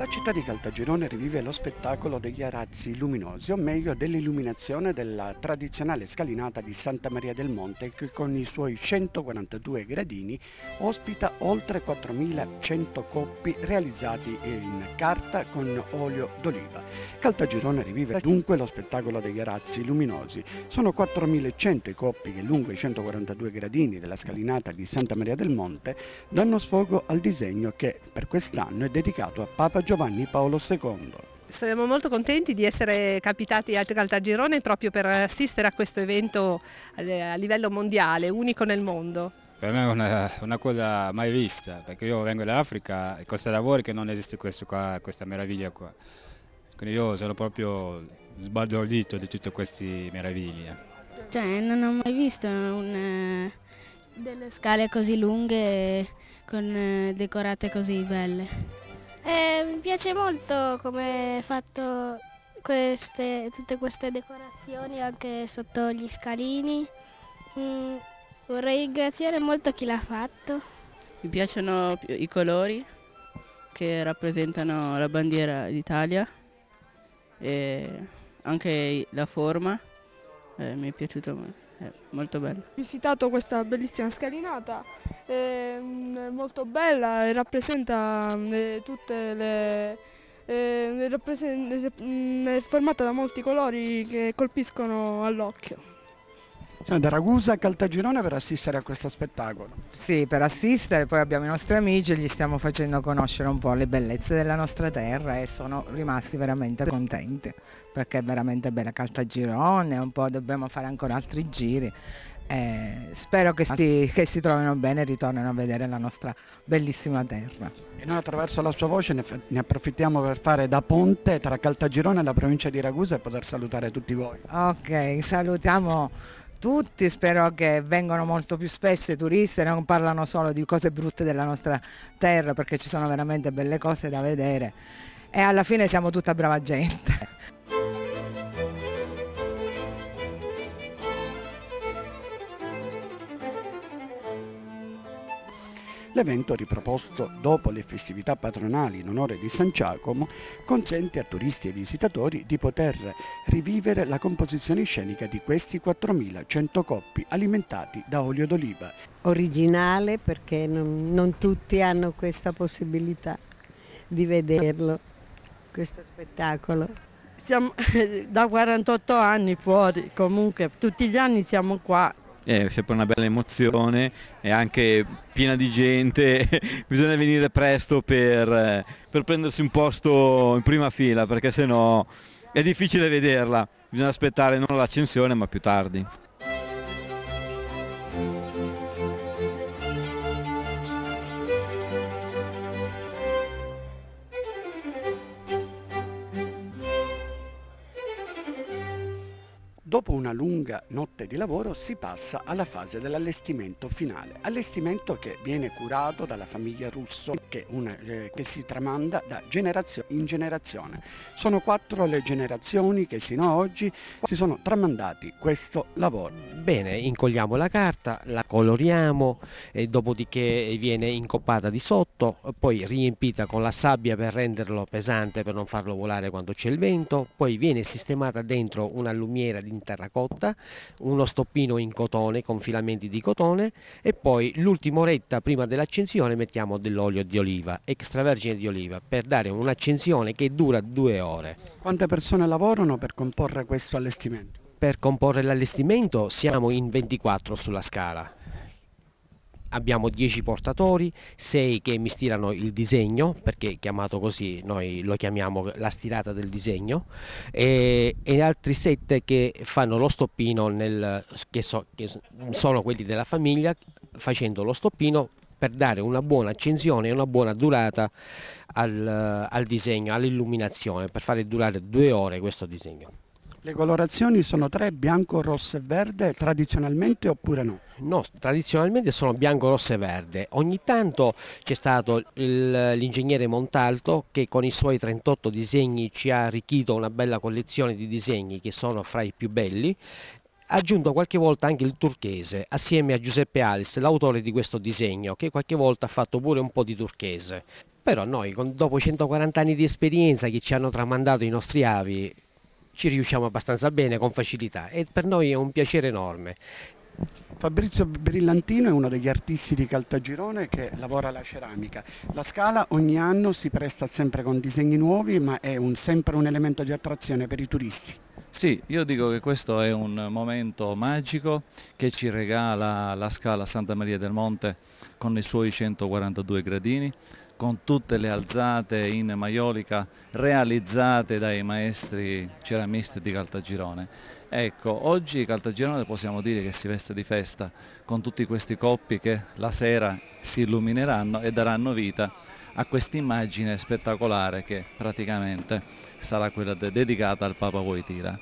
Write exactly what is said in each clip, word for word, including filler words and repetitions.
La città di Caltagirone rivive lo spettacolo degli arazzi luminosi, o meglio dell'illuminazione della tradizionale scalinata di Santa Maria del Monte che con i suoi centoquarantadue gradini ospita oltre quattromilacento coppi realizzati in carta con olio d'oliva. Caltagirone rivive dunque lo spettacolo degli arazzi luminosi. Sono quattromilacento i coppi che lungo i centoquarantadue gradini della scalinata di Santa Maria del Monte danno sfogo al disegno che per quest'anno è dedicato a Papa Giovanni Paolo secondo. Siamo molto contenti di essere capitati a Caltagirone proprio per assistere a questo evento a livello mondiale, unico nel mondo. Per me è una, una cosa mai vista, perché io vengo dall'Africa e Costa d'Avorio che non esiste questo qua, questa meraviglia qua. Quindi io sono proprio sbalordito di tutte queste meraviglie. Cioè, non ho mai visto un, delle scale così lunghe con decorate così belle. Eh, mi piace molto come è fatto queste, tutte queste decorazioni anche sotto gli scalini. Mm, vorrei ringraziare molto chi l'ha fatto. Mi piacciono i colori che rappresentano la bandiera d'Italia e anche la forma, eh, mi è piaciuto molto. È molto bello. Ho visitato questa bellissima scalinata, è molto bella e rappresenta eh, tutte le... Eh, è formata da molti colori che colpiscono all'occhio. Siamo da Ragusa a Caltagirone per assistere a questo spettacolo. Sì, per assistere, poi abbiamo i nostri amici e gli stiamo facendo conoscere un po' le bellezze della nostra terra e sono rimasti veramente contenti perché è veramente bella Caltagirone, un po' dobbiamo fare ancora altri giri. Eh, spero che si, che si trovino bene e ritornino a vedere la nostra bellissima terra. E noi attraverso la sua voce ne, ne approfittiamo per fare da ponte tra Caltagirone e la provincia di Ragusa e poter salutare tutti voi. Ok, salutiamo tutti, spero che vengano molto più spesso i turisti e non parlano solo di cose brutte della nostra terra, perché ci sono veramente belle cose da vedere e alla fine siamo tutta brava gente. L'evento, riproposto dopo le festività patronali in onore di San Giacomo, consente a turisti e visitatori di poter rivivere la composizione scenica di questi quattromilacento coppi alimentati da olio d'oliva. Originale perché non, non tutti hanno questa possibilità di vederlo, questo spettacolo. Siamo da quarantotto anni fuori, comunque tutti gli anni siamo qua. È sempre una bella emozione, è anche piena di gente, bisogna venire presto per, per prendersi un posto in prima fila perché sennò è difficile vederla, bisogna aspettare non l'accensione ma più tardi. Dopo una lunga notte di lavoro si passa alla fase dell'allestimento finale, allestimento che viene curato dalla famiglia Russo che, una, eh, che si tramanda da generazione in generazione. Sono quattro le generazioni che sino a oggi si sono tramandati questo lavoro. Bene, incolliamo la carta, la coloriamo e dopodiché viene incoppata di sotto, poi riempita con la sabbia per renderlo pesante, per non farlo volare quando c'è il vento, poi viene sistemata dentro una lumiera di terracotta, uno stoppino in cotone con filamenti di cotone e poi l'ultima oretta prima dell'accensione mettiamo dell'olio di oliva, extravergine di oliva, per dare un'accensione che dura due ore. Quante persone lavorano per comporre questo allestimento? Per comporre l'allestimento siamo in ventiquattro sulla scala. Abbiamo dieci portatori, sei che mi stirano il disegno, perché è chiamato così, noi lo chiamiamo la stirata del disegno, e, e altri sette che fanno lo stoppino, nel, che, so, che sono quelli della famiglia, facendo lo stoppino per dare una buona accensione e una buona durata al, al disegno, all'illuminazione, per fare durare due ore questo disegno. Le colorazioni sono tre, bianco, rosso e verde, tradizionalmente oppure no? No, tradizionalmente sono bianco, rosso e verde. Ogni tanto c'è stato l'ingegnere Montalto che con i suoi trentotto disegni ci ha arricchito una bella collezione di disegni che sono fra i più belli. Ha aggiunto qualche volta anche il turchese, assieme a Giuseppe Alice, l'autore di questo disegno, che qualche volta ha fatto pure un po' di turchese. Però noi, con, dopo centoquaranta anni di esperienza che ci hanno tramandato i nostri avi, ci riusciamo abbastanza bene, con facilità, e per noi è un piacere enorme. Fabrizio Brillantino è uno degli artisti di Caltagirone che lavora la ceramica. La Scala ogni anno si presta sempre con disegni nuovi, ma è un, sempre un elemento di attrazione per i turisti. Sì, io dico che questo è un momento magico che ci regala la Scala Santa Maria del Monte con i suoi centoquarantadue gradini, con tutte le alzate in maiolica realizzate dai maestri ceramisti di Caltagirone. Ecco, oggi Caltagirone possiamo dire che si veste di festa con tutti questi coppi che la sera si illumineranno e daranno vita a questa immagine spettacolare che praticamente sarà quella de- dedicata al Papa Wojtyla.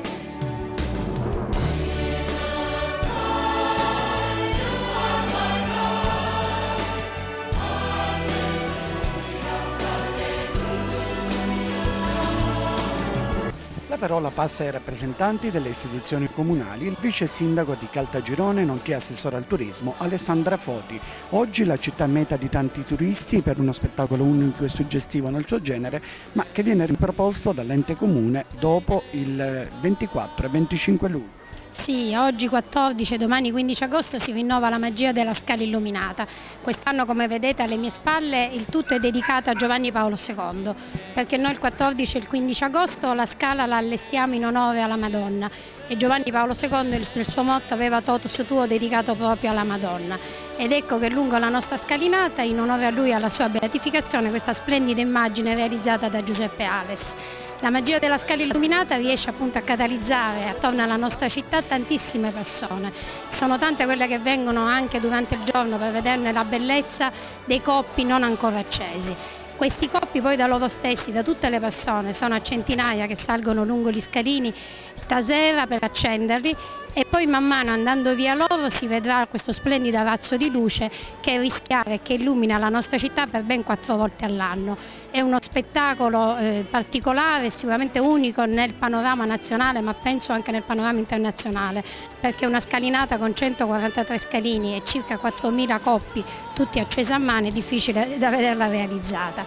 La parola passa ai rappresentanti delle istituzioni comunali, il vice sindaco di Caltagirone nonché assessore al turismo Alessandra Foti. Oggi la città è meta di tanti turisti per uno spettacolo unico e suggestivo nel suo genere, ma che viene riproposto dall'ente comune dopo il ventiquattro e venticinque luglio. Sì, oggi quattordici e domani quindici agosto si rinnova la magia della Scala illuminata. Quest'anno, come vedete alle mie spalle, il tutto è dedicato a Giovanni Paolo secondo, perché noi il quattordici e il quindici agosto la Scala la allestiamo in onore alla Madonna e Giovanni Paolo secondo nel suo motto aveva totus tuo dedicato proprio alla Madonna. Ed ecco che lungo la nostra scalinata, in onore a lui e alla sua beatificazione, questa splendida immagine realizzata da Giuseppe Ales. La magia della Scala illuminata riesce appunto a catalizzare attorno alla nostra città tantissime persone. Sono tante quelle che vengono anche durante il giorno per vederne la bellezza dei coppi non ancora accesi. Questi coppi poi da loro stessi, da tutte le persone, sono a centinaia che salgono lungo gli scalini stasera per accenderli e poi man mano andando via loro si vedrà questo splendido razzo di luce che rischiara e che illumina la nostra città per ben quattro volte all'anno. È uno spettacolo eh, particolare, sicuramente unico nel panorama nazionale, ma penso anche nel panorama internazionale, perché una scalinata con centoquarantatré scalini e circa quattromila coppi, tutti accesi a mano, è difficile da vederla realizzata.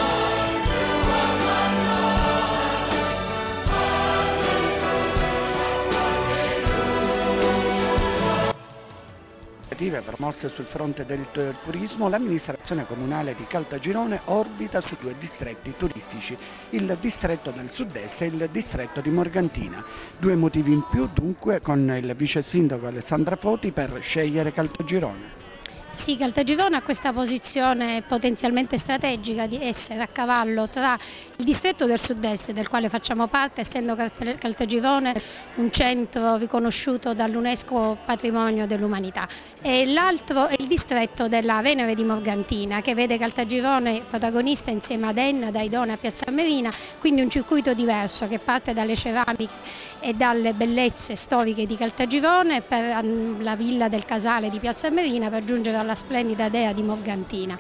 Promosse sul fronte del turismo, l'amministrazione comunale di Caltagirone orbita su due distretti turistici, il distretto del sud-est e il distretto di Morgantina. Due motivi in più dunque con il vice sindaco Alessandra Foti per scegliere Caltagirone. Sì, Caltagirone ha questa posizione potenzialmente strategica di essere a cavallo tra il distretto del sud-est, del quale facciamo parte, essendo Caltagirone un centro riconosciuto dall'UNESCO Patrimonio dell'Umanità, e l'altro è il distretto della Venere di Morgantina, che vede Caltagirone protagonista insieme ad Enna, da Idone a Piazza Armerina, quindi un circuito diverso che parte dalle ceramiche e dalle bellezze storiche di Caltagirone per la villa del Casale di Piazza Armerina per giungere alla splendida dea di Morgantina.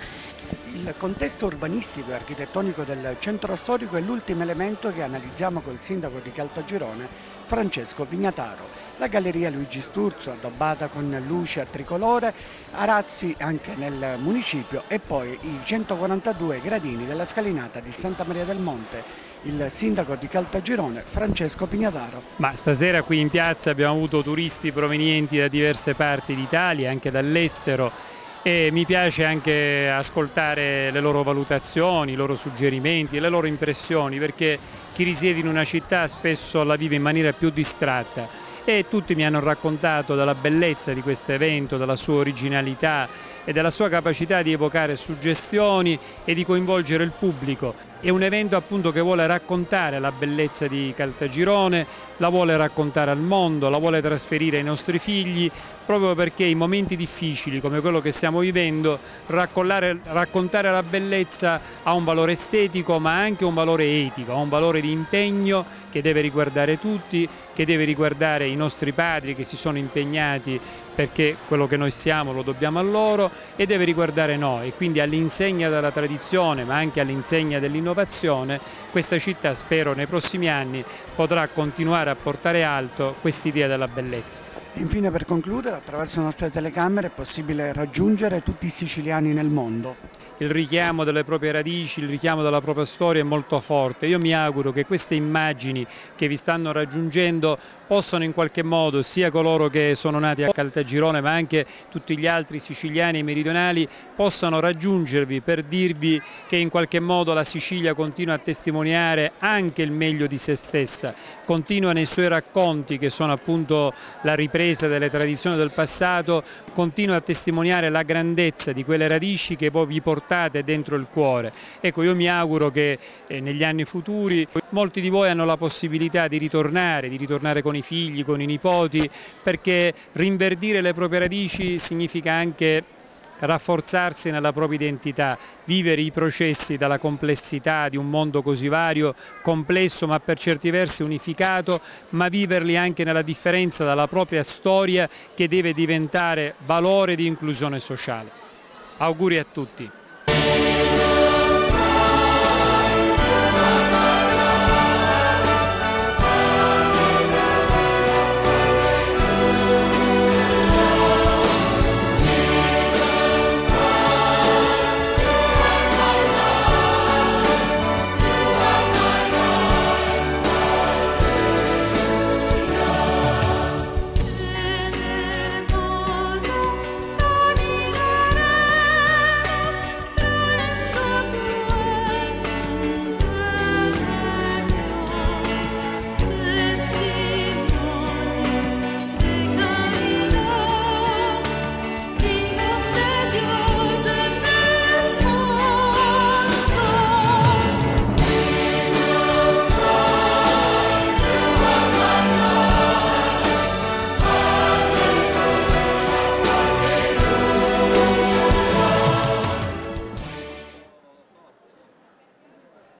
Il contesto urbanistico e architettonico del centro storico è l'ultimo elemento che analizziamo col sindaco di Caltagirone, Francesco Pignataro. La galleria Luigi Sturzo, addobbata con luci a tricolore, arazzi anche nel municipio, e poi i centoquarantadue gradini della scalinata di Santa Maria del Monte. Il sindaco di Caltagirone, Francesco Pignataro. Ma stasera qui in piazza abbiamo avuto turisti provenienti da diverse parti d'Italia, anche dall'estero, e mi piace anche ascoltare le loro valutazioni, i loro suggerimenti, le loro impressioni, perché chi risiede in una città spesso la vive in maniera più distratta, e tutti mi hanno raccontato della bellezza di questo evento, della sua originalità e della sua capacità di evocare suggestioni e di coinvolgere il pubblico. È un evento appunto che vuole raccontare la bellezza di Caltagirone, la vuole raccontare al mondo, la vuole trasferire ai nostri figli, proprio perché in momenti difficili come quello che stiamo vivendo raccontare la bellezza ha un valore estetico, ma anche un valore etico, ha un valore di impegno che deve riguardare tutti, che deve riguardare i nostri padri che si sono impegnati perché quello che noi siamo lo dobbiamo a loro, e deve riguardare noi, e quindi all'insegna della tradizione ma anche all'insegna dell'innovazione questa città, spero nei prossimi anni, potrà continuare a portare alto quest'idea della bellezza. Infine, per concludere, attraverso le nostre telecamere è possibile raggiungere tutti i siciliani nel mondo. il richiamo delle proprie radici, il richiamo della propria storia è molto forte. Io mi auguro che queste immagini che vi stanno raggiungendo possano in qualche modo, sia coloro che sono nati a Caltagirone ma anche tutti gli altri siciliani e meridionali, possano raggiungervi per dirvi che in qualche modo la Sicilia continua a testimoniare anche il meglio di se stessa, continua nei suoi racconti, che sono appunto la ripresa delle tradizioni del passato, continua a testimoniare la grandezza di quelle radici che poi vi portate dentro il cuore. Ecco, io mi auguro che eh, negli anni futuri molti di voi hanno la possibilità di ritornare, di ritornare con i figli, con i nipoti, perché rinverdire le proprie radici significa anche rafforzarsi nella propria identità, vivere i processi dalla complessità di un mondo così vario, complesso ma per certi versi unificato, ma viverli anche nella differenza dalla propria storia che deve diventare valore di inclusione sociale. Auguri a tutti.